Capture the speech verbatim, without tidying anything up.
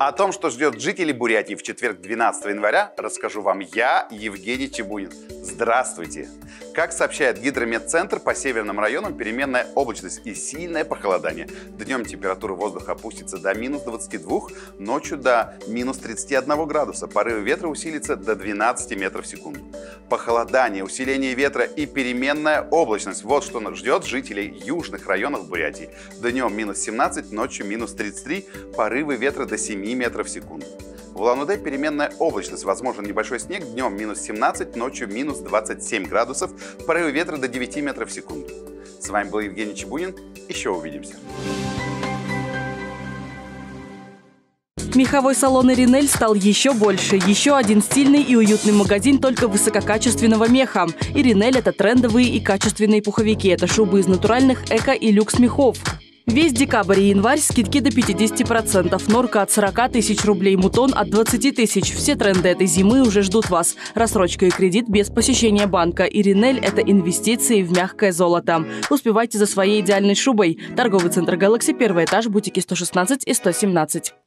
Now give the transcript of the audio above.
О том, что ждет жителей Бурятии в четверг, двенадцатого января, расскажу вам я, Евгений Чебунин. Здравствуйте! Как сообщает Гидрометцентр, по северным районам переменная облачность и сильное похолодание. Днем температура воздуха опустится до минус двадцати двух, ночью до минус тридцати одного градуса. Порывы ветра усилятся до двенадцати метров в секунду. Похолодание, усиление ветра и переменная облачность – вот что ждет жителей южных районов Бурятии. Днем минус семнадцать, ночью минус тридцать три, порывы ветра до семи метров в секунду. В Улан-Удэ переменная облачность, возможен небольшой снег, днем минус семнадцать, ночью минус двадцать семь градусов, порывы ветра до девяти метров в секунду. С вами был Евгений Чебунин, еще увидимся. Меховой салон «Иринель» стал еще больше. Еще один стильный и уютный магазин только высококачественного меха. «Иринель» – это трендовые и качественные пуховики. Это шубы из натуральных эко- и люкс-мехов. Весь декабрь и январь скидки до пятидесяти процентов. Норка от сорока тысяч рублей, мутон от двадцати тысяч. Все тренды этой зимы уже ждут вас. Рассрочка и кредит без посещения банка. «Иринель» – это инвестиции в мягкое золото. Успевайте за своей идеальной шубой. Торговый центр «Галакси», первый этаж, бутики сто шестнадцать и сто семнадцать.